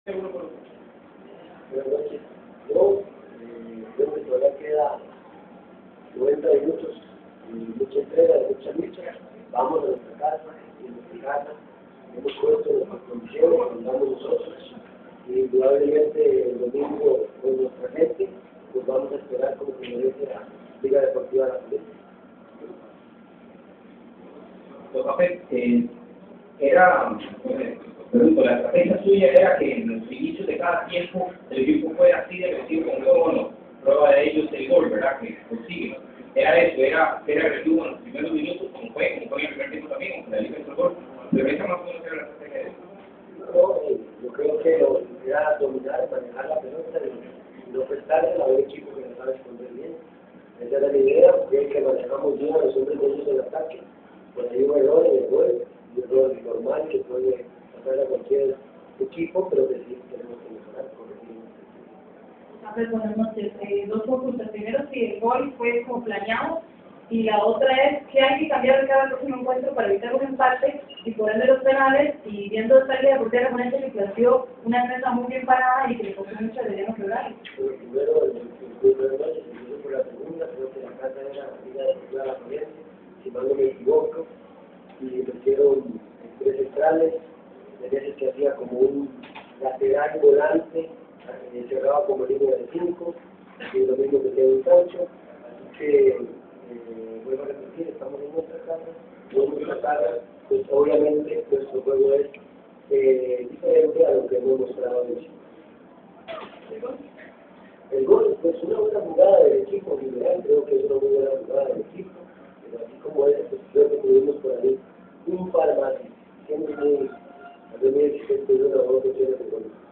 Buenas noches. Yo creo que todavía queda 90 minutos y mucha entrega, mucha lucha. Vamos a nuestra casa, y en nuestra casa hemos puesto nuestras condiciones, andamos nosotros. Y indudablemente el domingo con nuestra gente, pues vamos a esperar como que merece la Liga Deportiva de la Política. Don Café, pregunto, la estrategia suya era que en los inicios de cada tiempo el equipo fue así de agresivo con todo, bueno, prueba de ello es el gol, ¿verdad? Que consigue. Era eso, era ser agresivo en los primeros minutos, como fue en el primer tiempo también, aunque la liga hizo el gol. Pero esa más o menos era la estrategia de eso. No, yo creo que lo que era dominar, manejar la pelota y no prestarse a un equipo que no sabe responder bien. Esa era la idea, porque que manejamos bien a los hombres de ellos en el ataque. Por ahí un error en el gol, un error normal que puede pasar a cualquier equipo, pero que sí tenemos que mejorar, corregir. Buenas noches. Dos consultas. Primero, si el gol fue como planeado, y la otra es qué hay que cambiar de cada próximo encuentro para evitar un empate y por ende los penales, y viendo esta Liga Deportiva de la Ponente que planteó una defensa muy bien parada y que le costó mucho de no quebrar. Primero, el primero noche, seguido por la segunda, creo que la casa era la Liga Deportiva de la Ponente, si mal no me equivoco, y metieron tres centrales, de veces que hacía como un lateral volante, cerraba como línea de 5, y lo mismo que tiene un Sancho, así que vuelvo a repetir, estamos en nuestra casa, no en nuestra casa, pues obviamente nuestro juego es diferente a lo que hemos mostrado en Chile. El gol, pues una buena jugada del equipo, en general creo que es una muy buena jugada del equipo, pero así como es, pues creo que tuvimos por ahí un par más, siempre muy exigente de una buena cuestión de gol.